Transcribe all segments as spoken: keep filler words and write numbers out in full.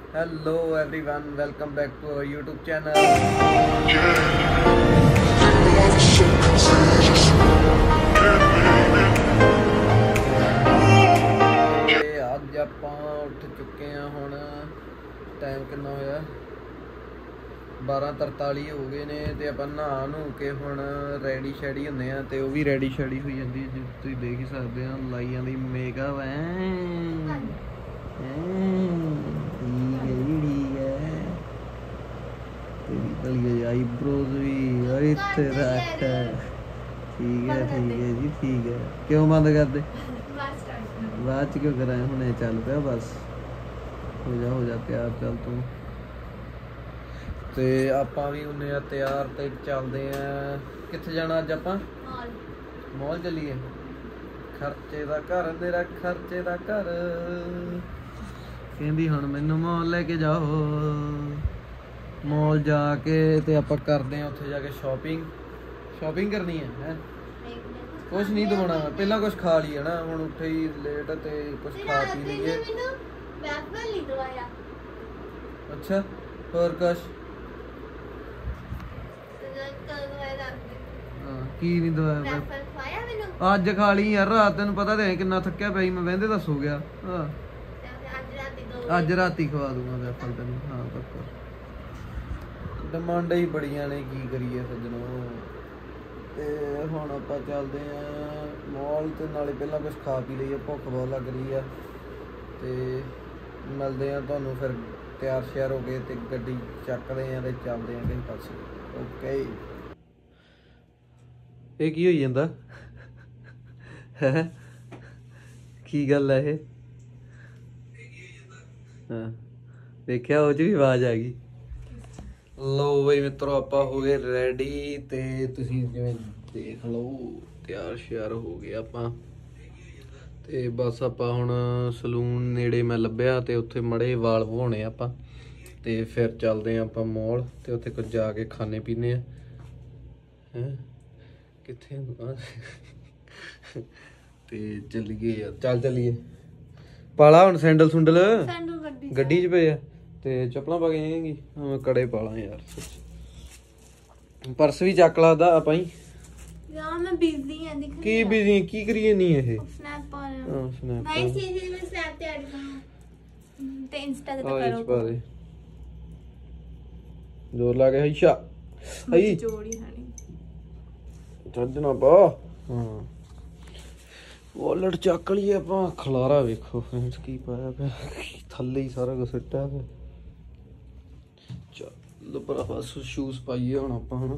Hello everyone, welcome back to our YouTube channel. ਅੱਜ ਆਪਾਂ ਉੱਠ ਚੁੱਕੇ ਹਾਂ। ਹੁਣ ਟਾਈਮ ਕਿੰਨਾ ਹੋਇਆ? ਬਾਰਾਂ ਤਰਤਾਲੀ ਹੋ ਗਏ ਨੇ ਤੇ ਆਪਾਂ ਨਹਾ ਨੂ ਕੇ ਹੁਣ ਰੈਡੀ ਸ਼ੈਡੀ ਹੁੰਦੇ ਆ ਤੇ ਉਹ ਵੀ ਰੈਡੀ ਸ਼ੈਡੀ ਹੋਈ ਜਾਂਦੀ ਜਿਵੇਂ ਤੁਸੀਂ ਦੇਖ ਹੀ ਸਕਦੇ ਆ। ਲਾਈ ਜਾਂਦੀ ਮੇਕਅਪ ਐ आईब्रोज भी इतने रख है। ठीक है ठीक है जी ठीक है। क्यों बंद कर दे? बाद क्यों कराए? हुणे चल पे बस हो जा हो जा तैयार। चल तू ते आपां भी हुणे आ तैयार ते चलदे आ। कित्थे जाना अज आपां? मॉल। मॉल चलीए। खर्चे दा घर मेरा खर्चे दा घर कहंदी हुण मैनू मॉल लेके जाओ। मॉल जाके ते आपां करदे आ उत्थे जाके शॉपिंग शॉपिंग करनी है हैं। कुछ नहीं दवाना, पहला कुछ खा लिया ना। हुण उठे ही लेट ते कुछ खा पी लीए। अच्छा होर कुछ? हाँ की नहीं दवाया? अज खा ली यार। रात तेन पता ते किन्ना थक्या पिया मैं बहंदे दस हो गया। हाँ अज राती खवा दूंगा वैफल तेन। हाँ पक्का। डिमांडां ही बड़ियां ने, की करिए सज्जनों। ते हुण आपां चलदे आ मॉल ते नाले पहलां कुछ खा पी लईए, भुख बहुत लग रही है। ते मिलदे आ तुहानूं फिर तैयार श्यार हो गए ते गड्डी चकदे आ ते चलदे आ किसी पासे। ओके ये की होई जांदा है? की गल है? हाँ देखिया वो च भी आवाज़ आ गई। लो बई मित्रों आपां हो गए रेडी ते तुसीं जिवें देख लो तैयार श्यार हो गए आपां। ते बस आपां हुण सलून नेड़े मैं लभ्या ते उत्थे मड़े वाल वहाउणे आपां ते फिर चलदे आं आपां मॉल ते उत्थे कुछ जाके खाने पीने आ। हैं कित्थे ते चलिए यार। चल चलिए पाला हुण सैंडल सुंडल गड्डी च पे आ ते चप्पलां पा के जाएंगी। हाँ कड़े पाला यार सच। पर्स भी चक ला आपां ही। यार मैं बिजी हां। दिख की बिजी की करिए नहीं है? स्नैप पा रहा हां स्नैप गाइस ये मैं स्नैप ते ऐड करूं ते इंस्टा ते करो पा दे। जोर ला के हैशा आई जोड़ी हनी सजना पा। हां वॉलेट चक लिए आपां। खलारा वेखो फ्रेंड्स की पाया पे थल्ले ही सारा कुछ सिट्टा है। चल भरावा शूज पाइए हुण आपां। हण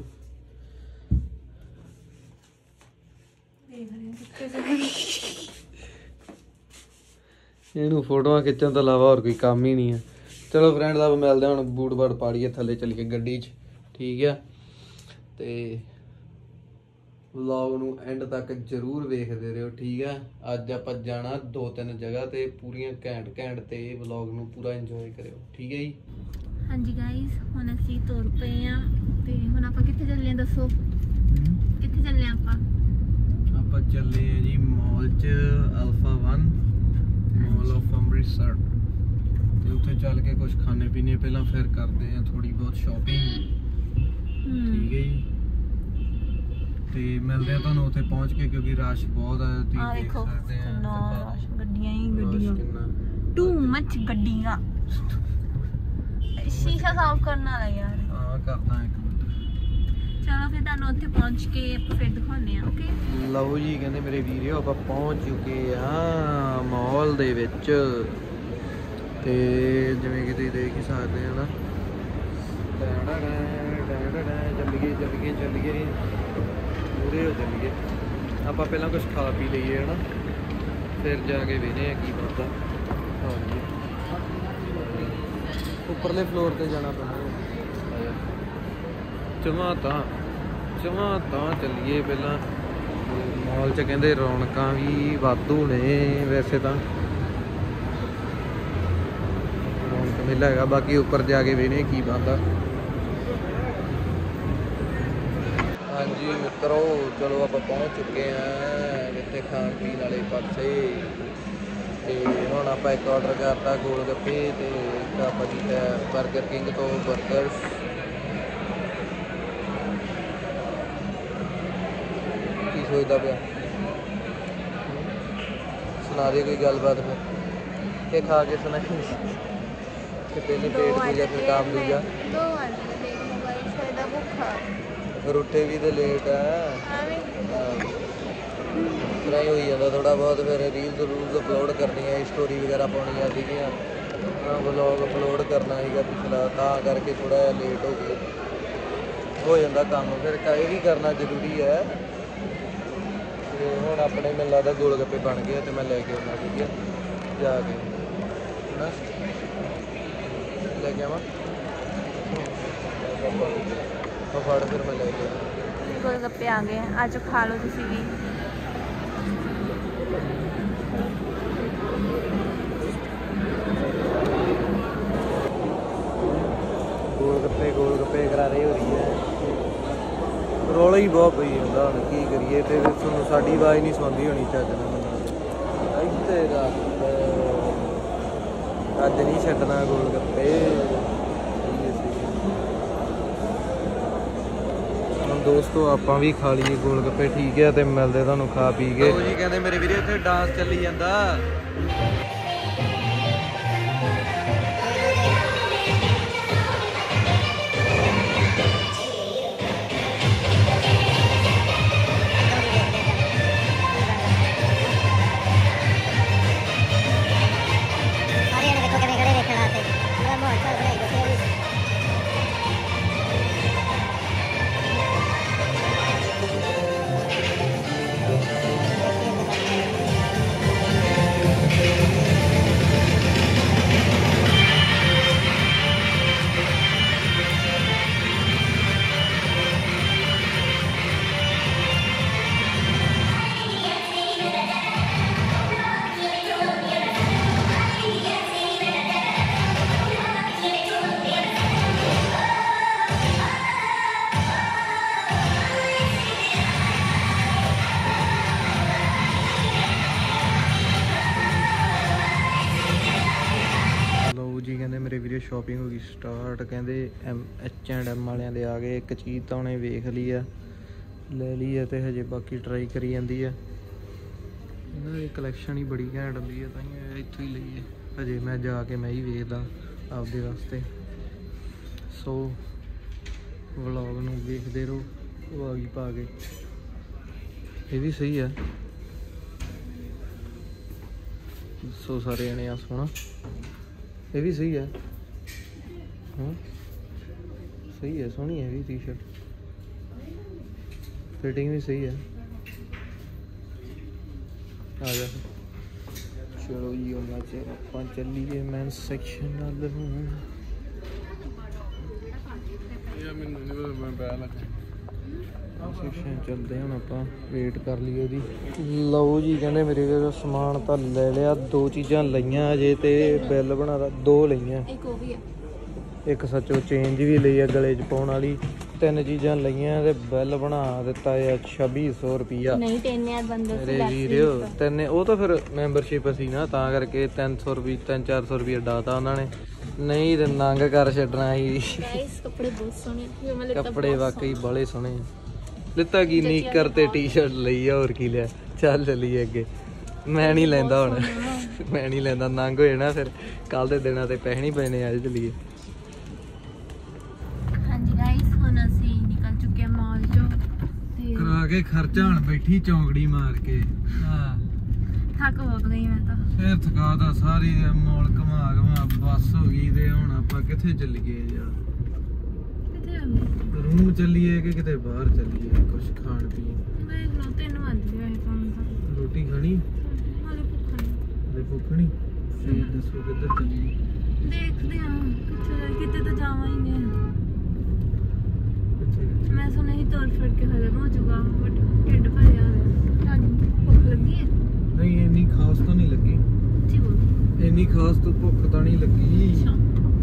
इहनूं फोटोआं खिच्चण तो इलावा होर कोई काम ही नहीं है। चलो फ्रेंड्स आप मिलदे हुण बूट बाट पाड़िए थल्ले चलिए गड्डी च। ठीक है ते व्लॉग नूं एंड तक जरूर वेखदे रहियो। ठीक है अज आपां जाना दो तीन जगह ते पूरियां घैंट घैंट ते व्लॉग नूं पूरा इंजॉय करियो। ठीक है जी। हाँ जी गाइस हुण असीं तुर पे आ ते हुण आपां कित्थे चले दसो? कित्थे चले आपां? आपां चले आ जी मॉल च alpha one mall of Amritsar ते उत्थे चल के कुछ खाने पीने पहलां फिर करदे आ थोड़ी बहुत शॉपिंग। ठीक है जी ते मिलदे आ तुहानूं उत्थे पहुंच के क्योंकि रश बहुत है। तुसीं देख सकदे आ गड्डियां ही गड्डियां टू मच गड्डियां। शीशा साफ करना है यार। हां करदा एक मिनट। चलो फिर तुहानूं उत्थे पहुंच के फिर दिखाउने आ। ओके लओ जी कहंदे मेरे वीडियो आपां पहुंच चुके आ मॉल दे विच ते जिवें कि तुसीं देख ही सकदे आ ना। चलिए चलिए चलिए पूरे हो चलिए। आप पहला कुछ खा पी लीए है ना फिर जाके वेने की बनता। हाँ जी उपरले फ्लोर पर जाना पैना। चवा तां चवा तां चलिए पहला मॉल च कहते रौनकां भी वाधू ने। वैसे तो रौनक मेला है बाकी उपर जाके वेने की बनता। हाँ जी मित्रों चलो आप पहुँच चुके हैं इतने खाण पीन वाले पासे ਤੇ ਹੁਣ ਆਪਾਂ ਇੱਕ ਆਰਡਰ ਕਰਤਾ ਗੋਲ ਗੱਪੇ ਤੇ ਇੱਕ ਆਪਾਂ ਕੀਤਾ 버ਗਰ ਕਿੰਗ ਤੋਂ 버ਗਰਸ। ਕੀ ਸੋਚਦਾ ਪਿਆ? ਸੁਣਾ ਦੇ ਕੋਈ ਗੱਲਬਾਤ ਫਿਰ ਇਹ ਖਾ ਕੇ ਸੁਣਾਈ ਕਿ ਪਹਿਲੇ ਪੇਟ ਪੂਜਾ ਫਿਰ ਕੰਮ ਦੂਜਾ ਫਿਰ ਉੱਠੇ ਵੀ ਤੇ ਲੇਟ ਹੈ ਫਿਰ ਹੀ ਹੋਈ ਜਾਂਦਾ ਥੋੜਾ ਬਹੁਤ। ਫਿਰ ਰੀਲਸ ਰੂਲਸ ਅਪਲੋਡ ਕਰਨੀਆਂ ਸਟੋਰੀ ਵਗੈਰਾ ਪਾਉਣੀਆਂ ਸੀਗੀਆਂ ਵਲੋਗ ਅਪਲੋਡ ਕਰਨਾ ਸੀਗਾ ਪਿਛਲਾ ਤਾਂ ਕਰਕੇ ਥੋੜਾ ਜਿਹਾ ਲੇਟ ਹੋ ਗਿਆ ਹੋ ਜਾਂਦਾ ਕੰਮ। ਫਿਰ ਇਹ ਵੀ ਕਰਨਾ ਜ਼ਰੂਰੀ ਹੈ। ਤੇ ਹੁਣ ਆਪਣੇ ਮੈਨੂੰ ਲੱਗਦਾ ਗੋਲ ਗੱਪੇ ਬਣ ਗਏ ਤੇ ਮੈਂ ਲੈ ਕੇ ਆਉਣਾ ਠੀਕ ਹੈ ਜਾ ਕੇ ਹੈ ਲੈ ਕੇ ਆਵਾਂ ਫੜ ਫਿਰ ਮੈਂ ਲੈ ਕੇ ਆਵਾਂ। ਗੋਲ ਗੱਪੇ ਆ ਗਏ ਅੱਜ ਖਾ ਲਓ ਤੁਸੀਂ ਵੀ। ਗੋਲ ਗੱਪੇ ਗੋਲ ਗੱਪੇ ਕਰਾਰੇ ਹੋ ਰਹੀ ਹੈ ਰੌਲਾ ਹੀ ਬਹੁਤ ਪਈ ਹੁੰਦਾ ਹੁਣ ਕੀ ਕਰੀਏ। ਤੇ ਤੁਹਾਨੂੰ ਸਾਡੀ ਆਵਾਜ਼ ਨਹੀਂ ਸੁਣਦੀ ਹੋਣੀ ਚੱਜ ਨਾਲ ਇੱਥੇ ਰੱਖ ਅੱਜ ਨਹੀਂ ਛੱਡਣਾ ਗੋਲ ਗੱਪੇ। ਹੁਣ ਦੋਸਤੋ ਆਪਾਂ ਵੀ ਖਾ ਲਈਏ ਗੋਲ ਗੱਪੇ ਠੀਕ ਹੈ ਤੇ ਮਿਲਦੇ ਤੁਹਾਨੂੰ ਖਾ ਪੀ ਕੇ। ਜੀ ਕਹਿੰਦੇ ਮੇਰੇ ਵੀਰੇ ਇੱਥੇ ਡਾਂਸ ਚੱਲੀ ਜਾਂਦਾ। ਜੀ ਕਹਿੰਦੇ ਮੇਰੇ ਵੀਰੇ ਸ਼ਾਪਿੰਗ ਹੋ ਗਈ ਸਟਾਰਟ। ਕਹਿੰਦੇ ਐਮ ਐਚ ਐਂਡ ਐਮ ਵਾਲਿਆਂ ਦੇ ਆ ਗਏ। ਇੱਕ ਚੀਜ਼ ਤਾਂ ਉਹਨੇ ਵੇਖ ਲਈ ਆ ਲੈ ਲਈ ਆ ਤੇ ਹਜੇ ਬਾਕੀ ਟਰਾਈ ਕਰੀ ਜਾਂਦੀ ਆ। ਇਹਨਾਂ ਦੀ ਕਲੈਕਸ਼ਨ ਹੀ ਬੜੀ ਘੈਂਟ ਹੁੰਦੀ ਆ ਤਾਂ ਹੀ ਇੱਥੋਂ ਹੀ ਲਈਏ। ਹਜੇ ਮੈਂ ਜਾ ਕੇ ਮੈਂ ਹੀ ਵੇਖਦਾ ਆਪਦੇ ਵਾਸਤੇ। ਸੋ ਵਲੌਗ ਨੂੰ ਵੇਖਦੇ ਰਹੋ ਉਹ ਆ ਗਈ ਪਾ ਕੇ। ਇਹ ਵੀ ਸਹੀ ਆ ਸੋ ਸਾਰੇ ਜਣੇ ਆ ਸੋਹਣਾ ਇਹ ਵੀ ਸਹੀ ਹੈ ਹਾਂ ਸਹੀ ਹੈ ਸੋਹਣੀ ਹੈ ਵੀ ਟੀ ਸ਼ਰਟ ਫਿਟਿੰਗ ਵੀ ਸਹੀ ਹੈ। ਆ ਜਾ ਚਲੋ ਜੀ ਉਹਨਾਂ ਚ ਆਪਾਂ ਚੱਲੀਏ ਮੈਨਸ ਸੈਕਸ਼ਨ ਨਾਲ ਨੂੰ। ਯਾ ਮੈਨੂੰ ਨਹੀਂ ਪਤਾ ਮੈਂ ਬੈ ਲੱਗਾ ਸੈਕਸ਼ਨ ਚੱਲਦੇ ਹੁਣ ਆਪਾਂ ਵੇਟ ਕਰ ਲਈ ਉਹਦੀ। ਲਓ ਜੀ ਕਹਿੰਦੇ ਮੇਰੇ ਕੋਲ ਸਮਾਨ ਤਾਂ ਲੈ ਲਿਆ ਦੋ ਚੀਜ਼ਾਂ ਲਈਆਂ ਅਜੇ ਤੇ ਬਿੱਲ ਬਣਾਦਾ ਦੋ ਲਈਆਂ ਇੱਕ ਉਹ ਵੀ ਹੈ ਇੱਕ ਸੱਚੋ ਚੇਂਜ ਵੀ ਲਈ ਆ ਗਲੇ 'ਚ ਪਾਉਣ ਵਾਲੀ। ਤਿੰਨ ਚੀਜ਼ਾਂ ਲਈਆਂ ਤੇ ਬਿੱਲ ਬਣਾ ਦਿੱਤਾ ਆ ਛੱਬੀ ਸੌ ਰੁਪਈਆ। ਨਹੀਂ ਤਿੰਨ ਹਜ਼ਾਰ ਬੰਦਾ ਮੇਰੇ ਵੀਰੋ ਤਿੰਨ ਉਹ ਤਾਂ ਫਿਰ ਮੈਂਬਰਸ਼ਿਪ ਅਸੀਂ ਨਾ ਤਾਂ ਕਰਕੇ ਤਿੰਨ ਸੌ ਰੁਪਏ ਤਿੰਨ ਚਾਰ ਸੌ ਰੁਪਈਆ ਡਾਤਾ ਉਹਨਾਂ ਨੇ ਨਹੀਂ ਤੇ ਨੰਗ ਕਰ ਛੱਡਣਾ ਸੀ। ਕੱਪੜੇ ਬਹੁਤ ਸੋਹਣੇ ਕੱਪੜੇ ਵਾਕਈ ਬਾਲੇ ਸੋਹਣੇ ਲਿੱਤਾ ਕੀ ਨੀਕਰ ਤੇ ਟੀ ਸ਼ਰਟ ਲਈ ਆ ਹੋਰ ਕੀ ਲਿਆ। ਚੱਲ ਚੱਲੀਏ ਅੱਗੇ ਮੈਂ ਨਹੀਂ ਲੈਂਦਾ ਹੁਣ ਮੈਂ ਨਹੀਂ ਲੈਂਦਾ ਨੰਗ ਹੋ ਜਾਣਾ ਫਿਰ ਕੱਲ ਦੇ ਦਿਨਾਂ ਤੇ ਪੈਸੇ ਨਹੀਂ ਪੈਣੇ। ਅੱਜ ਚੱਲੀਏ। ਹਾਂਜੀ ਗਾਇਸ ਹੁਣ ਅਸੀਂ ਨਿਕਲ ਚੁੱਕੇ ਮਾਲ ਚੋਂ ਤੇ ਕਰਾ ਕੇ ਖਰਚਾ ਹਣ ਬੈਠੀ ਚੌਂਕੜੀ ਮਾਰ ਕੇ। ਹਾਂ ਥੱਕ ਬਹੁਤ ਗਈ ਮੈਂ ਤਾਂ ਫਿਰ ਥਕਾਦਾ ਸਾਰੀ ਮੋਲ ਘਮਾ ਘਮਾ ਬੱਸ ਹੋ ਗਈ ਤੇ ਹੁਣ ਆਪਾਂ ਕਿੱਥੇ ਚੱਲੀਏ ਯਾਰ। ਕਿੱਥੇ ਆਉਂਦੇ ਰੂਮ ਚੱਲੀਏ ਕਿ ਕਿਤੇ ਬਾਹਰ ਚੱਲੀਏ ਕੁਝ ਖਾਣ ਪੀਣ। ਦੇਖ ਲਓ ਤਿੰਨ ਵੱਜ ਗਏ ਕੰਮ ਤਾਂ ਰੋਟੀ ਖਾਣੀ ਹਾਲੇ ਭੁੱਖ ਨਹੀਂ ਹਲੇ ਭੁੱਖ ਨਹੀਂ ਫਿਰ ਦੱਸੋ ਕਿੱਧਰ ਚੱਲੀਏ। ਦੇਖਦੇ ਹਾਂ ਕਿੱਥੇ ਕਿਤੇ ਤਾਂ ਜਾਵਾਂਗੇ। ਕਿੱਥੇ ਮੈਂ ਸੁਣਿਆ ਸੀ ਤੋਰ ਫੜ ਕੇ ਹਜ਼ਮ ਹੋ ਜਾਊਗਾ ਬਟ ਢਿੱਡ ਭਰਿਆ ਹੋਇਆ। ਤੁਹਾਨੂੰ ਭੁੱਖ ਲੱਗੀ ਹੈ? ਨਹੀਂ ਇੰਨੀ ਖਾਸ ਤਾਂ ਨਹੀਂ ਲੱਗੀ। ਜੀ ਬੋਲ ਇੰਨੀ ਖਾਸ ਤਾਂ ਭੁੱਖ ਤਾਂ ਨਹੀਂ ਲੱਗੀ। ਅੱਛਾ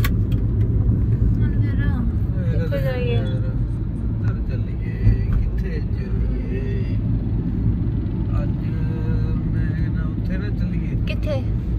ਹੁਣ ਫਿਰ ਕਿੱਥੇ ਜਾਈਏ? ਕਿੱਧਰ ਚੱਲੀਏ ਕਿੱਥੇ ਚੱਲੀਏ ਅੱਜ ਮੈਂ ਨਾ ਉੱਥੇ ਨਾ ਚੱਲੀਏ ਕਿੱਥੇ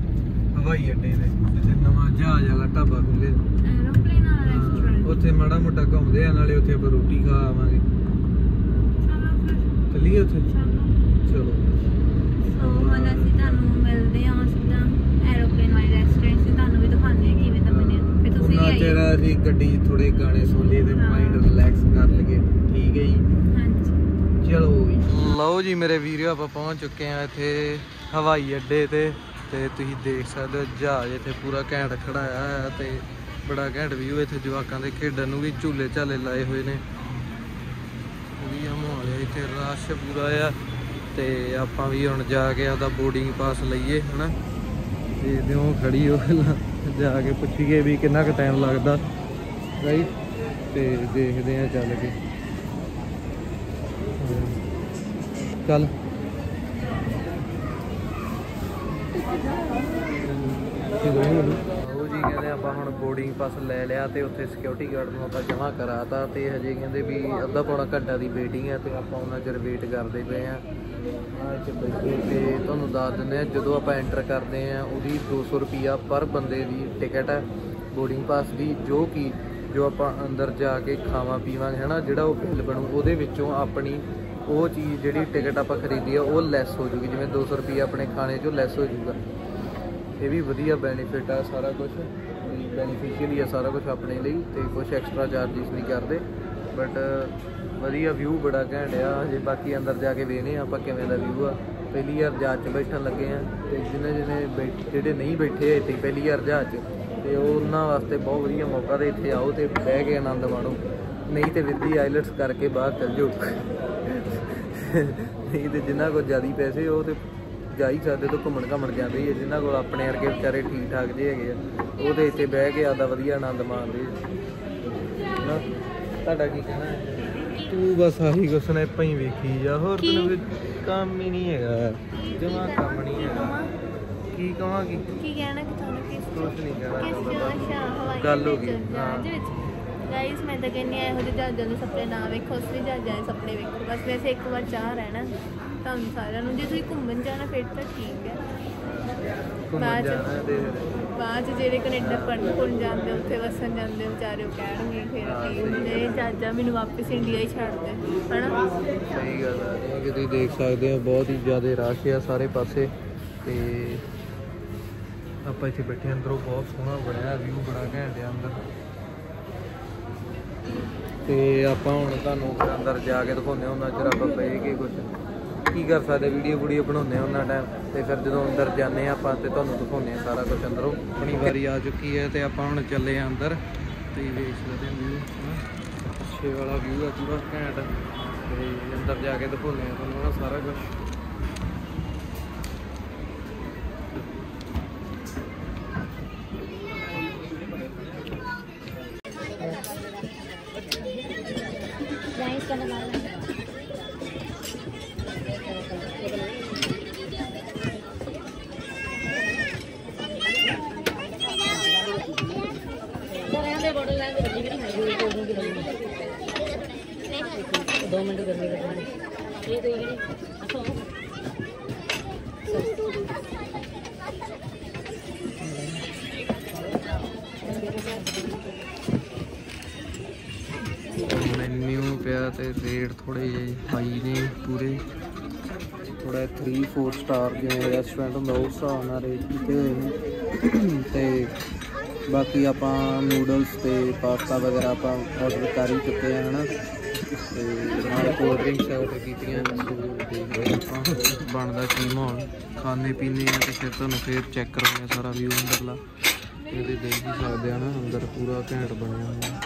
ਖੁੱਲੇ ਐਰੋਪਲੇਨ ਵਾਲਾ ਰੈਸਟੋਰੈਂਟ ਉੱਥੇ ਮਾੜਾ ਮੋਟਾ ਘੁੰਮਦੇ ਆ ਨਾਲੇ ਉੱਥੇ ਆਪਾਂ ਰੋਟੀ ਖਾ ਆਵਾਂਗੇ। ਚਲੋ ਫਿਰ ਚੱਲੀਏ ਉੱਥੇ। ਚਲੋ ਚਲੋ ਸੋ ਹੁਣ ਅਸੀਂ ਤੁਹਾਨੂੰ ਮਿਲਦੇ ਹਾਂ ਸਿੱਧਾ ਐਰੋਪਲੇਨ ਵਾਲੇ ਰੈਸਟੋਰੈਂਟ 'ਚ ਤੁਹਾਨੂੰ ਵੀ ਦਿਖਾਉਂਦੇ ਹਾਂ ਕਿਵੇਂ ਦਾ ਬਣਿਆ ਫਿਰ ਤੁਸੀਂ ਵੀ ਉਹਨਾਂ ਆਈਓ। ਚਿਰ ਅਸੀਂ ਗੱਡੀ 'ਚ ਥੋੜੇ ਗਾਣੇ ਸੁਣ ਲਈਏ ਤੇ ਮਾਈਂਡ ਰਿਲੈਕਸ ਕਰ ਲਈਏ। ਠੀਕ ਹੈ ਜੀ। ਹਾਂਜੀ ਚਲੋ ਜੀ ਲਓ ਜੀ ਮੇਰੇ ਵੀਰੋ ਆਪਾਂ ਪਹੁੰਚ ਚੁੱਕੇ ਆ ਇੱਥੇ ਹਵਾਈ ਅੱਡੇ ਤੇ ਤੇ ਤੁਸੀਂ ਦੇਖ ਸਕਦੇ ਹੋ ਜਹਾਜ਼ ਇੱਥੇ ਪੂਰਾ ਘੈਂਟ ਖੜਾਇਆ ਹੈ ਤੇ ਬੜਾ ਘੈਂਟ ਵਿਊ ਇੱਥੇ ਜਵਾਕਾਂ ਦੇ ਖੇਡਣ ਨੂੰ ਵੀ ਝੂਲੇ ਝਾਲੇ ਲਾਏ ਹੋਏ ਨੇ। ਵਧੀਆ ਮਾਹੌਲ ਹੈ ਇੱਥੇ ਰਸ਼ ਪੂਰਾ ਆ ਤੇ ਆਪਾਂ ਵੀ ਹੁਣ ਜਾ ਕੇ ਆਪਦਾ ਬੋਰਡਿੰਗ ਪਾਸ ਲਈਏ ਹਨਾ। ਦੇਖਦੇ ਹੋ ਖੜੀ ਹੋ ਜਾ ਕੇ ਪੁੱਛੀਏ ਵੀ ਕਿੰਨਾ ਕੁ ਟਾਈਮ ਲੱਗਦਾ ਰਾਈਟ ਤੇ ਦੇਖਦੇ ਆ ਚੱਲ ਕੇ ਚੱਲ ਉਹ ਜੀ ਕਹਿੰਦੇ ਆਪਾਂ ਹੁਣ ਬੋਰਡਿੰਗ ਪਾਸ ਲੈ ਲਿਆ ਤੇ ਉੱਥੇ ਸਿਕਿਉਰਿਟੀ ਗਾਰਡ ਨੂੰ ਆਪਾਂ ਜਮ੍ਹਾਂ ਕਰਾਤਾ ਤੇ ਹਜੇ ਕਹਿੰਦੇ ਵੀ ਅੱਧਾ ਪੌਣਾ ਘੰਟਾ ਦੀ ਵੇਟਿੰਗ ਹੈ ਤੇ ਆਪਾਂ ਉਹਨਾਂ ਚਿਰ ਵੇਟ ਕਰਦੇ ਪਏ ਆ ਚ ਬੈਠੇ ਤੇ ਤੁਹਾਨੂੰ ਦੱਸ ਦਿੰਦੇ ਆ ਜਦੋਂ ਆਪਾਂ ਐਂਟਰ ਕਰਦੇ ਆ ਉਹਦੀ ਦੋ ਸੌ ਰੁਪਈਆ ਪਰ ਬੰਦੇ ਦੀ ਟਿਕਟ ਹੈ ਬੋਰਡਿੰਗ ਪਾਸ ਦੀ ਜੋ ਕਿ ਜੋ ਆਪਾਂ ਅੰਦਰ ਜਾ ਕੇ ਖਾਵਾਂ ਪੀਵਾਂਗੇ ਹੈ ਨਾ ਜਿਹੜਾ ਉਹ ਬਿੱਲ ਬਣੂ ਉਹਦੇ ਵਿੱਚੋਂ ਆਪਣੀ ਉਹ ਚੀਜ਼ ਜਿਹੜੀ ਟਿਕਟ ਆਪਾਂ ਖਰੀਦੀ ਆ ਉਹ ਲੈਸ ਹੋ ਜੂਗੀ ਜਿਵੇਂ ਦੋ ਸੌ ਰੁਪਈਆ ਆਪਣੇ ਖਾਣੇ 'ਚੋਂ ਲੈਸ ਹੋ ਜੂਗਾ। ਇਹ ਵੀ ਵਧੀਆ ਬੈਨੀਫਿਟ ਆ ਸਾਰਾ ਕੁਝ ਬੈਨੀਫਿਸ਼ੀਅਲ ਹੀ ਆ ਸਾਰਾ ਕੁਝ ਆਪਣੇ ਲਈ ਤੇ ਕੁਝ ਐਕਸਟਰਾ ਚਾਰਜਿਸ ਨਹੀਂ ਕਰਦੇ ਬਟ ਵਧੀਆ ਵਿਊ ਬੜਾ ਘੈਂਟ ਆ। ਹਜੇ ਬਾਕੀ ਅੰਦਰ ਜਾ ਕੇ ਵੇਖਦੇ ਆ ਆਪਾਂ ਕਿਵੇਂ ਦਾ ਵਿਊ ਆ। ਪਹਿਲੀ ਵਾਰ ਜਹਾਜ਼ 'ਚ ਬੈਠਣ ਲੱਗੇ ਆ ਤੇ ਜਿਹਨੇ ਜਿਹਨੇ ਬੈਠ ਜਿਹੜੇ ਨਹੀਂ ਬੈਠੇ ਇੱਥੇ ਪਹਿਲੀ ਵਾਰ ਜਹਾਜ਼ 'ਚ ਤੇ ਉਹਨਾਂ ਵਾਸਤੇ ਬਹੁਤ ਵਧੀਆ ਮੌਕਾ ਤੇ ਇੱਥੇ ਆਓ ਤੇ ਬਹਿ ਕੇ ਆਨੰਦ ਮਾਣੋ ਨਹੀਂ ਤੇ ਵਿੱਦੀ ਆਈਲੈਟਸ ਕਰਕੇ ਬਾਹਰ ਚੱਲ ਜਾਓ ਨਹੀਂ ਤੇ ਜਿਨ੍ਹਾਂ ਕੋਲ ਜ਼ਿਆਦਾ ਪੈਸੇ ਉਹ ਤੇ ਜਾ ਹੀ ਸਕਦੇ ਤੋਂ ਘੁੰਮਣ ਘਾਮਣ ਜਾਂਦੇ ਹੀ ਜਿਨ੍ਹਾਂ ਕੋਲ ਆਪਣੇ ਵਰਗੇ ਵਿਚਾਰੇ ਠੀਕ ਠਾਕ ਜਿਹੇ ਹੈਗੇ ਆ ਉਹ ਤੇ ਇੱਥੇ ਬਹਿ ਕੇ ਆਪਦਾ ਵਧੀਆ ਆਨੰਦ ਮਾਣਦੇ ਨਾ। ਤੁਹਾਡਾ ਕੀ ਕਹਿਣਾ ਹੈ? ਤੂੰ ਬਸ ਆਹੀ ਕੁਛ ਨੇ ਆਪਾਂ ਹੀ ਵੇਖੀ ਜਾ ਹੋਰ ਤੈਨੂੰ ਕੋਈ ਕੰਮ ਹੀ ਨਹੀਂ ਹੈਗਾ ਜਮਾ ਕੰਮ ਨਹੀਂ ਹੈਗਾ। ਕੀ ਕਹਾਂਗੀ ਕੀ ਕਹਿਣਾ ਕਿ ਤੁਹਾਨੂੰ ਕਿਸ ਕੁਛ ਨਹੀਂ ਕਹਿਣਾ ਹਵਾਈ ਗੱਲ ਹੋ ਗਈ ਹਾਂ ਗਾਈਸ ਮੈਂ ਤਾਂ ਕਹਿੰਦੀ ਆ ਇਹੋ ਜਿਹੇ ਜਹਾਜ਼ਾਂ ਦੇ ਸੁਪਨੇ ਨਾ ਵੇਖੋ ਉਸ ਵੀ ਜਹਾਜ਼ਾਂ ਦੇ ਸੁਪਨੇ ਵੇਖੋ ਬਸ ਵੈਸੇ ਇੱਕ ਵਾਰ ਚਾਹ ਰਹਿਣਾ ਤੁਹਾਨੂੰ ਸਾਰਿਆਂ ਨੂੰ ਜੇ ਤੁਸੀਂ ਘੁੰਮਣ ਜਾਣਾ ਫਿਰ ਤਾਂ ਠੀਕ ਹੈ। ਬਾਅਦ 'ਚ ਬਾਅਦ 'ਚ ਜਿਹੜੇ ਕੈਨੇਡਾ ਪੜ੍ਹਨ ਪੁੜਨ ਜਾਂਦੇ ਉੱਥੇ ਵਸਣ ਜਾਂਦੇ ਵਿਚਾਰੇ ਉਹ ਕਹਿਣਗੇ ਫਿਰ ਕੀ ਹੁੰਦੇ ਜਹਾਜ਼ਾਂ ਮੈਨੂੰ ਵਾਪਸ ਇੰਡੀਆ ਹੀ ਛੱਡ ਦੇ ਹੈ ਨਾ। ਸਹੀ ਗੱਲ ਹੈ ਜਿਵੇਂ ਕਿ ਤੁਸੀਂ ਦੇਖ ਸਕਦੇ ਹੋ ਬਹੁਤ ਹੀ ਜ਼ਿਆਦਾ ਰਸ਼ ਆ ਸਾਰੇ ਪਾਸੇ ਤੇ ਆਪਾਂ ਇੱਥੇ ਬੈਠੇ ਅੰਦਰੋਂ ਬਹੁਤ ਸੋਹਣਾ ਬਣਿਆ ਵਿਊ ਬੜਾ ਘੈਂਟ ਆ ਅੰਦਰ ਤੇ ਆਪਾਂ ਹੁਣ ਤੁਹਾਨੂੰ ਅੰਦਰ ਜਾ ਕੇ ਦਿਖਾਉਂਦੇ ਹਾਂ ਉਹਨਾਂ ਚਿਰ ਆਪਾਂ ਪਏ ਕਿ ਕੁਛ ਕੀ ਕਰ ਸਕਦੇ ਵੀਡੀਓ ਵੀਡੀਓ ਬਣਾਉਂਦੇ ਹਾਂ ਉਹਨਾਂ ਟਾਈਮ ਤੇ ਫਿਰ ਜਦੋਂ ਅੰਦਰ ਜਾਂਦੇ ਹਾਂ ਆਪਾਂ ਤੇ ਤੁਹਾਨੂੰ ਦਿਖਾਉਂਦੇ ਹਾਂ ਸਾਰਾ ਕੁਛ ਅੰਦਰੋਂ। ਆਪਣੀ ਵਾਰੀ ਆ ਚੁੱਕੀ ਹੈ ਤੇ ਆਪਾਂ ਹੁਣ ਚੱਲੇ ਆ ਅੰਦਰ ਤੇ ਵੇਖ ਸਕਦੇ ਹੋ ਵਿਊ ਪਿੱਛੇ ਵਾਲਾ ਵਿਊ ਆ ਪੂਰਾ ਘੈਂਟ ਤੇ ਅੰਦਰ ਜਾ ਕੇ ਦਿਖਾਉਂਦੇ ਹਾਂ ਤੁਹਾਨੂੰ ਨਾ ਸਾਰਾ ਕੁਛ। दो मिनट गर्मी ये तो ये अच्छा ਮੈਨਿਊ ਪਿਆ ਤੇ ਰੇਟ ਥੋੜੇ ਜਿਹੇ ਹਾਈ ਨੇ ਪੂਰੇ ਥੋੜਾ ਥ੍ਰੀ ਫੋਰ ਸਟਾਰ ਜਿਵੇਂ ਰੈਸਟੋਰੈਂਟ ਹੁੰਦਾ ਉਸ ਹਿਸਾਬ ਨਾਲ ਰੇਟ ਕੀਤੇ ਹੋਏ ਨੇ ਤੇ ਬਾਕੀ ਆਪਾਂ ਨੂਡਲਸ ਤੇ ਪਾਸਤਾ ਵਗੈਰਾ ਆਪਾਂ ਆਰਡਰ ਕਰ ਹੀ ਚੁੱਕੇ ਆ ਹਨਾ ਤੇ ਨਾਲ ਕੋਲਡ ਡਰਿੰਕਸ ਆਰਡਰ ਕੀਤੀਆਂ ਦੇਖਦੇ ਆਪਾਂ ਬਣਦਾ ਕੀ ਮਾਹੌਲ ਖਾਣੇ ਪੀਣੇ ਆ ਤੇ ਫਿਰ ਤੁਹਾਨੂੰ ਫਿਰ ਚੈੱਕ ਕਰਾਉਂਦੇ ਆ ਸਾਰਾ ਵਿਊ ਅੰਦਰਲਾ ਇਹਦੇ ਦੇਖ ਹੀ ਸਕਦੇ ਆ ਨਾ ਅੰਦਰ ਪੂਰਾ ਘੈਂਟ ਬਣਿਆ ਹੋਇਆ।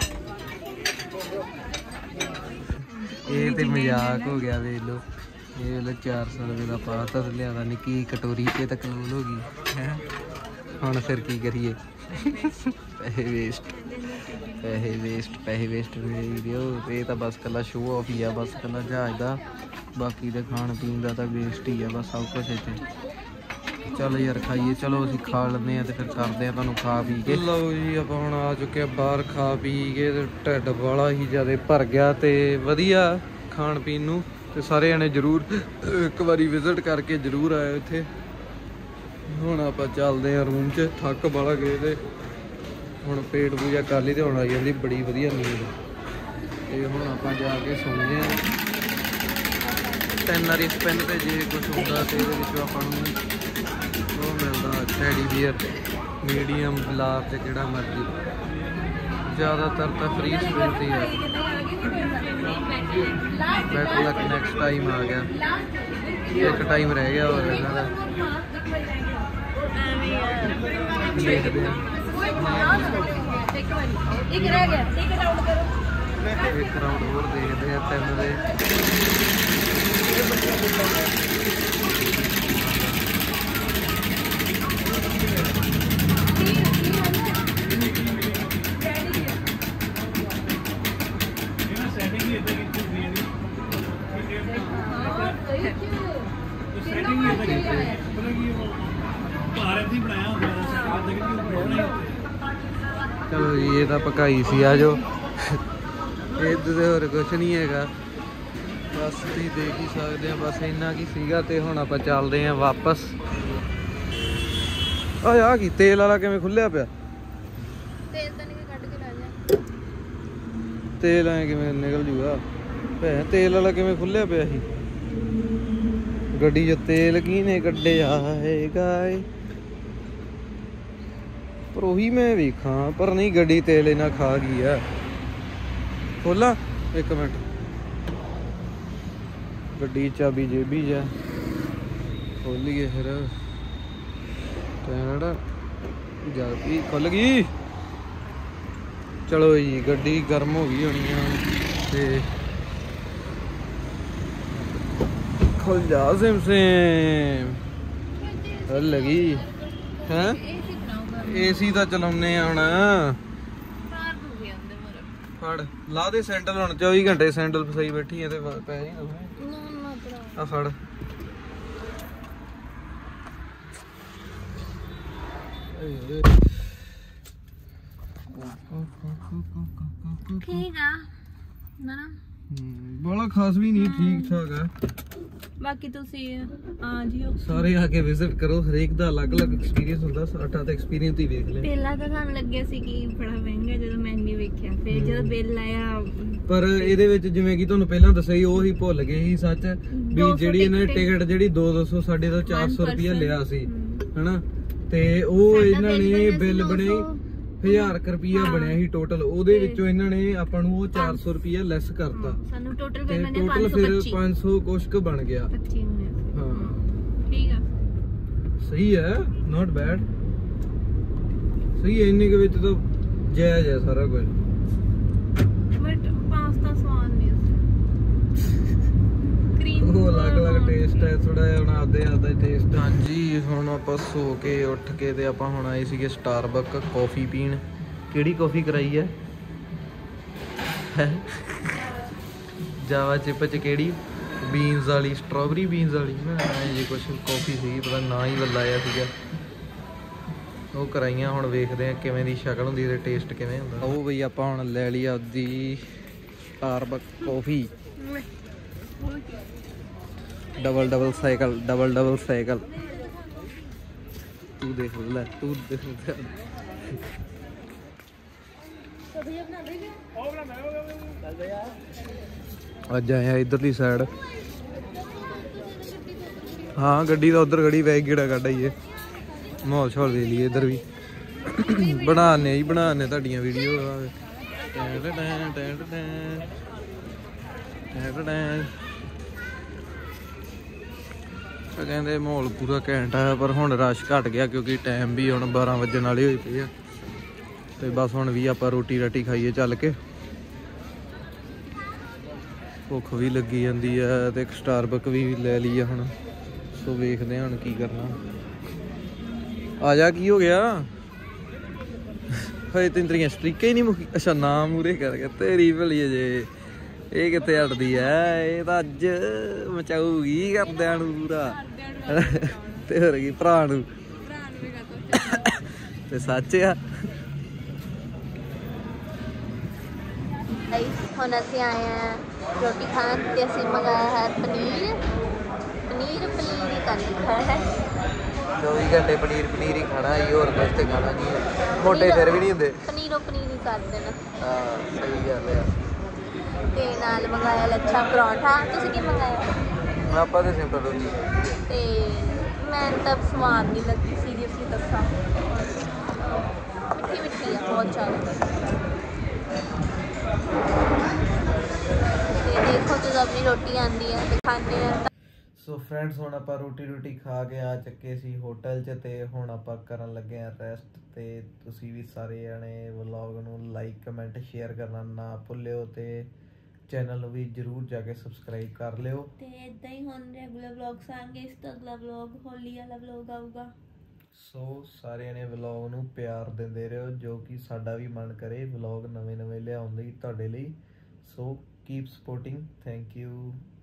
ਇਹ ਤੇ ਮਜ਼ਾਕ ਹੋ ਗਿਆ ਵੇਖ ਲਓ ਇਹ ਵੇਲੇ ਚਾਰ ਸੌ ਰੁਪਏ ਦਾ ਪਾਤਾ ਤੇ ਲਿਆਦਾ ਨਿੱਕੀ ਕਟੋਰੀ ਤੇ ਤਾਂ ਕਲੋਲ ਹੋ ਗਈ ਹੈ ਹੁਣ ਫਿਰ ਕੀ ਕਰੀਏ ਪੈਸੇ ਵੇਸਟ ਪੈਸੇ ਵੇਸਟ ਪੈਸੇ ਵੇਸਟ ਵੀਡੀਓ ਇਹ ਤਾਂ ਬਸ ਇਕੱਲਾ ਸ਼ੋਅ ਆਫ ਹੀ ਆ ਬਸ ਇਕੱਲਾ ਜਹਾਜ਼ ਦਾ ਬਾਕੀ ਦੇ ਖਾਣ ਪੀਣ ਦਾ ਤਾਂ ਵੇਸਟ ਹੀ ਆ ਬਸ ਸਭ ਕੁਛ ਇੱਥੇ। ਚਲੋ ਯਾਰ ਖਾਈਏ ਚਲੋ ਅਸੀਂ ਖਾ ਲੈਂਦੇ ਹਾਂ ਤੇ ਫਿਰ ਕਰਦੇ ਹਾਂ ਤੁਹਾਨੂੰ ਖਾ ਪੀ ਕੇ। ਲਓ ਜੀ ਆਪਾਂ ਹੁਣ ਆ ਚੁੱਕੇ ਆ ਬਾਹਰ ਖਾ ਪੀ ਕੇ ਤੇ ਢਿੱਡ ਵਾਲਾ ਹੀ ਜ਼ਿਆਦਾ ਭਰ ਗਿਆ ਤੇ ਵਧੀਆ ਖਾਣ ਪੀਣ ਨੂੰ ਤੇ ਸਾਰੇ ਜਣੇ ਜ਼ਰੂਰ ਇੱਕ ਵਾਰੀ ਵਿਜ਼ਿਟ ਕਰਕੇ ਜ਼ਰੂਰ ਆਇਓ ਇੱਥੇ। ਹੁਣ ਆਪਾਂ ਚੱਲਦੇ ਹਾਂ ਰੂਮ 'ਚ ਥੱਕ ਵਾਲਾ ਗਏ ਤੇ ਹੁਣ ਪੇਟ ਪੂਜਾ ਕਰ ਲਈ ਤੇ ਹੁਣ ਆਈ ਜਾਂਦੀ ਬੜੀ ਵਧੀਆ ਨੀਂਦ। ਤੇ ਹੁਣ ਆਪਾਂ ਜਾ ਕੇ ਸੌਂਦੇ ਹਾਂ। ਤਿੰਨ ਵਾਰੀ ਸਪਿਨ ਤੇ ਜੇ ਕੁਛ ਹੁੰਦਾ ਤੇ ਇਹਦੇ ਵਿੱਚੋਂ ਆਪਾਂ ਨੂੰ ਉਹ ਮਿਲਦਾ ਟੈਡੀ ਬੀਅਰ ਮੀਡੀਅਮ ਗੁਲਾਬ ਤੇ ਕਿਹੜਾ ਮਰਜ਼ੀ, ਜ਼ਿਆਦਾਤਰ ਤਾਂ ਫ੍ਰੀ ਸਪਿਨ ਤੇ ਆ। ਬੈਟਰ ਲੱਕ ਨੈਕਸਟ ਟਾਈਮ ਆ ਗਿਆ, ਇੱਕ ਟਾਈਮ ਰਹਿ ਗਿਆ ਹੋਰ ਇਹਨਾਂ ਦਾ, ਦੇਖਦੇ ਹਾਂ। ਇੱਕ ਰਹਿ ਗਿਆ, ਇੱਕ ਰਾਊਂਡ ਕਰੋ, ਇੱਕ ਰਾਊਂਡ ਹੋਰ ਦੇਖਦੇ ਆ ਤਿੰਨ ਦੇ। ਚਲੋ ਜੀ ਇਹ ਤਾਂ ਪਕਾਈ ਸੀ, ਆ ਜੋ ਇੱਧਰ ਤੇ ਹੋਰ ਕੁਛ ਨਹੀਂ ਹੈਗਾ, ਬਸ ਤੁਸੀਂ ਦੇਖ ਹੀ ਸਕਦੇ ਆ, ਬਸ ਇੰਨਾ ਕੀ ਸੀਗਾ। ਤੇ ਹੁਣ ਆਪਾਂ ਚੱਲਦੇ ਆ ਵਾਪਸ। ਆ ਆ ਕੀ ਤੇਲ ਵਾਲਾ ਕਿਵੇਂ ਖੁੱਲਿਆ ਪਿਆ? ਤੇਲ ਤਾਂ ਨਹੀਂ ਕੱਢ ਕੇ ਲੈ ਜਾ, ਤੇਲ ਐ ਕਿਵੇਂ ਨਿਕਲ ਜੂਗਾ? ਭੈ ਤੇਲ ਵਾਲਾ ਕਿਵੇਂ ਖੁੱਲਿਆ ਪਿਆ ਸੀ? ਗੱਡੀ 'ਚ ਤੇਲ ਕਿਹਨੇ ਕੱਢਿਆ ਹੈਗਾ ਏ? ਪਰ ਉਹੀ ਮੈਂ ਵੇਖਾਂ, ਪਰ ਨਹੀਂ ਗੱਡੀ ਤੇਲ ਇਹਨਾਂ ਖਾ ਗਈ ਆ। ਖੋਲਾ ਇੱਕ ਮਿੰਟ, ਗੱਡੀ ਚਾਬੀ ਜੇਬੀ ਜਾ ਖੋਲੀਏ ਫਿਰ। ਜਲਦੀ ਖੁੱਲ ਗਈ। ਚਲੋ ਜੀ ਗੱਡੀ ਗਰਮ ਹੋ ਗਈ ਹੋਣੀ ਆ ਤੇ ਖੁੱਲ ਜਾ ਸਿਮ ਸਿਮ ਖੁੱਲ ਗਈ ਹੈ। ਏਸੀ ਤਾਂ ਚਲਾਉਨੇ ਆ ਹੁਣ। ਫੜ ਲਾ ਦੇ ਸੈਂਡਲ, ਹੁਣ ਚੌਵੀ ਘੰਟੇ ਸੈਂਡਲ ਫਸਾਈ ਬੈਠੀ ਆ ਤੇ ਪੈ ਜੀ ਆ ਫੜ। ਠੀਕ ਆ ਨਾ, ਬੜਾ ਖਾਸ ਵੀ ਨਹੀਂ, ਠੀਕ ਠਾਕ ਆ। ਬਾਕੀ ਤੁਸੀਂ ਆ ਜਿਓ, ਸਾਰੇ ਆ ਕੇ ਵਿਜ਼ਿਟ ਕਰੋ, ਹਰੇਕ ਦਾ ਅਲੱਗ-ਅਲੱਗ ਐਕਸਪੀਰੀਅੰਸ ਹੁੰਦਾ। ਸਾਡਾ ਤਾਂ ਐਕਸਪੀਰੀਅੰਸ ਹੀ ਵੇਖ ਲਿਆ। ਪਹਿਲਾਂ ਤਾਂ ਸਾਨੂੰ ਲੱਗਿਆ ਸੀ ਕਿ ਬੜਾ ਮਹਿੰਗਾ, ਜਦੋਂ ਮੈਨੂ ਵੇਖਿਆ, ਫਿਰ ਜਦੋਂ ਬਿੱਲ ਆਇਆ। ਪਰ ਇਹਦੇ ਵਿੱਚ ਜਿਵੇਂ ਕਿ ਤੁਹਾਨੂੰ ਪਹਿਲਾਂ ਦੱਸਿਆ ਸੀ, ਉਹ ਹੀ ਭੁੱਲ ਗਏ ਸੀ ਸੱਚ ਵੀ ਜਿਹੜੀ ਇਹਨਾਂ ਨੇ ਟਿਕਟ ਜਿਹੜੀ ਦੋ ਦੋ ਸੌ ਸਾਡੇ ਤੋਂ ਚਾਰ ਸੌ ਰੁਪਇਆ ਲਿਆ ਸੀ ਹਨਾ, ਤੇ ਉਹ ਇਹਨਾਂ ਨੇ ਬਿੱਲ ਬਣਾਈ ਹਜ਼ਾਰ ਕੁ ਰੁਪਇਆ ਬਣਿਆ ਸੀ ਟੋਟਲ। ਉਹਦੇ ਵਿੱਚੋਂ ਇਹਨਾਂ ਨੇ ਆਪਾਂ ਨੂੰ ਉਹ ਚਾਰ ਸੌ ਰੁਪਇਆ ਲੈਸ ਕਰਤਾ, ਸਾਨੂੰ ਟੋਟਲ ਤੇ ਟੋਟਲ ਫਿਰ ਪੰਜ ਸੌ ਕੁਛ ਕੁ ਬਣ ਗਿਆ। ਹਾਂ ਠੀਕ ਆ, ਸਹੀ ਹੈ, ਨਾਟ ਬੈਡ, ਸਹੀ ਹੈ। ਇੰਨੇ ਕੁ ਵਿੱਚ ਤਾਂ ਜਾਇਜ਼ ਹੈ ਸਾਰਾ ਕੁਝ। ਬਟ ਪਾਸਤਾ ਸਵਾਦ ਨਹੀਂ ਕਰੀਮ, ਉਹ ਅਲੱਗ-ਅਲੱਗ ਟੇਸਟ ਹੈ, ਥੋੜਾ ਜਿਹਾ ਹੁਣ ਆਪਦੇ ਆਪਦਾ ਟੇਸਟ। ਹਾਂਜੀ ਹੁਣ ਆਪਾਂ ਸੋ ਕੇ ਉੱਠ ਕੇ ਤੇ ਆਪਾਂ ਹੁਣ ਆਏ ਸੀਗੇ ਸਟਾਰਬਕ ਕਾਫੀ ਪੀਣ। ਕਿਹੜੀ ਕਾਫੀ ਕਰਾਈ ਹੈ? ਜਾਵਾ ਚਿਪ ਚ ਕਿਹੜੀ? ਬੀਨਸ ਵਾਲੀ, ਸਟ੍ਰਾਬੇਰੀ ਬੀਨਸ ਵਾਲੀ ਨਾ ਜੀ ਕੁਛ ਕਾਫੀ ਸੀਗੀ, ਪਤਾ ਨਾ ਹੀ ਲਾਇਆ ਸੀਗਾ। ਉਹ ਕਰਾਈਆਂ, ਹੁਣ ਵੇਖਦੇ ਆ ਕਿਵੇਂ ਦੀ ਸ਼ਕਲ ਹੁੰਦੀ ਤੇ ਟੇਸਟ ਕਿਵੇਂ ਹੁੰਦਾ। ਉਹ ਬਈ ਆਪਾਂ ਹੁਣ ਲੈ ਲਈ ਆਪਦੀ Starbuck coffee, double double cycle, double double cycle. ਤੂੰ ਦੇਖ ਲੈ, ਤੂੰ ਦੇਖ ਅੱਜ ਆਇਆ ਇਧਰਲੀ ਸਾਈਡ। ਹਾਂ ਗੱਡੀ ਦਾ ਉਧਰ ਖੜੀ, ਵੈਗ ਗੇੜਾ ਕੱਢ ਆਈਏ, ਮਾਹੌਲ ਸ਼ੌਲ ਦੇ ਲਈਏ ਇੱਧਰ ਵੀ। ਬਣਾਉਂਦੇ ਜੀ ਬਣਾਉਂਦੇ ਤੁਹਾਡੀਆਂ ਵੀਡੀਓ। ਕਹਿੰਦੇ ਮਾਹੌਲ ਪੂਰਾ ਘੈਂਟ ਆ, ਪਰ ਹੁਣ ਰਸ਼ ਘਟ ਗਿਆ ਕਿਉਂਕਿ ਟਾਈਮ ਵੀ ਹੁਣ ਬਾਰਾਂ ਵਜਣ ਵਾਲੇ ਹੋਏ ਪਏ ਆ। ਤੇ ਬਸ ਹੁਣ ਵੀ ਆਪਾਂ ਰੋਟੀ ਰਾਟੀ ਖਾਈਏ ਚੱਲ ਕੇ, ਭੁੱਖ ਵੀ ਲੱਗੀ ਜਾਂਦੀ ਆ। ਤੇ ਇੱਕ ਸਟਾਰਬਕ ਵੀ ਲੈ ਲਈ ਆ ਹੁਣ, ਸੋ ਵੇਖਦੇ ਆ ਹੁਣ ਕੀ ਕਰਨਾ। ਆ ਜਾ, ਕੀ ਹੋ ਗਿਆ? ਹਜੇ ਤਿੰਨ ਤਰੀਆਂ ਸਟਰੀਕਾਂ ਹੀ ਨਹੀਂ ਮੁੱਕੀ। ਅੱਛਾ ਨਾ ਮੂਰੇ ਕਰ ਗਿਆ, ਤੇਰੀ ਭਲੀ ਜੇ ਇਹ ਕਿੱਥੇ ਹਟਦੀ ਐ, ਇਹ ਤਾਂ ਅੱਜ ਮਚਾਊਗੀ ਕਰਦਿਆਂ ਨੂੰ ਪੂਰਾ। ਤੇ ਹੋਰ ਕੀ, ਭਰਾ ਨੂੰ ਤੇ ਸੱਚ ਆ। ਹੁਣ ਅਸੀਂ ਆਏ ਹਾਂ ਰੋਟੀ ਖਾਣ ਤੇ ਅਸੀਂ ਮੰਗਾਇਆ ਹੈ ਪਨੀਰ ਪਨੀਰ ਪਨੀਰ ਹੀ ਕਰ ਲਿਖਾ ਹੈ। चौबी घंटे पनीर पनीर ही खाना ही, और कुछ तो खाना नहीं है। मोटे फिर भी नहीं होंगे। पनीरों पनीर ही कर देना। हाँ सही गल है। ਤੇ ਨਾਲ ਮੰਗਾਇਆ ਲੱਛਾ ਪਰੌਂਠਾ। ਤੁਸੀਂ ਕੀ ਮੰਗਾਇਆ? ਆਪਾਂ ਤੇ ਸਿੰਪਲ ਰੋਟੀ। ਤੇ ਮੈਂ ਤਾਂ ਸਵਾਦ ਨਹੀਂ ਲੱਗੀ ਸੀਰੀਅਸਲੀ ਦੱਸਾਂ, ਮਿੱਠੀ ਮਿੱਠੀ ਆ ਬਹੁਤ ਜ਼ਿਆਦਾ। ਤੇ ਦੇਖੋ ਜਦੋਂ ਆਪਣੀ ਰੋਟੀ ਆਉਂਦੀ ਹੈ ਤੇ ਖਾਂਦੇ ਆ। ਸੋ ਫਰੈਂਡਸ ਹੁਣ ਆਪਾਂ ਰੋਟੀ ਰੋਟੀ ਖਾ ਕੇ ਆ ਚੱਕੇ ਸੀ ਹੋਟਲ 'ਚ, ਤੇ ਹੁਣ ਆਪਾਂ ਕਰਨ ਲੱਗੇ ਆ ਰੈਸਟ। ਤੇ ਤੁਸੀਂ ਵੀ ਸਾਰੇ ਜਣੇ ਵਲੌਗ ਨੂੰ ਲਾਈਕ ਕਮੈਂਟ ਸ਼ੇਅਰ ਕਰਨਾ ਨਾ ਭੁੱਲਿਓ, ਤੇ ਚੈਨਲ ਨੂੰ ਵੀ ਜਰੂਰ ਜਾ ਕੇ ਸਬਸਕ੍ਰਾਈਬ ਕਰ ਲਿਓ। ਤੇ ਇਦਾਂ ਹੀ ਹੁਣ ਰੈਗੂਲਰ ਵਲੌਗਸ ਆਣਗੇ। ਇਸ ਤੋਂ ਅਗਲਾ ਵਲੌਗ ਹੋਲੀ ਵਾਲਾ ਵਲੌਗ ਆਊਗਾ। ਸੋ ਸਾਰਿਆਂ ਨੇ ਵਲੌਗ ਨੂੰ ਪਿਆਰ ਦਿੰਦੇ ਰਹੋ, ਜੋ ਕਿ ਸਾਡਾ ਵੀ ਮਨ ਕਰੇ ਵਲੌਗ ਨਵੇਂ ਨਵੇਂ ਲਿਆਉਣ ਲਈ ਤੁਹਾਡੇ ਲਈ। So keep supporting. Thank you.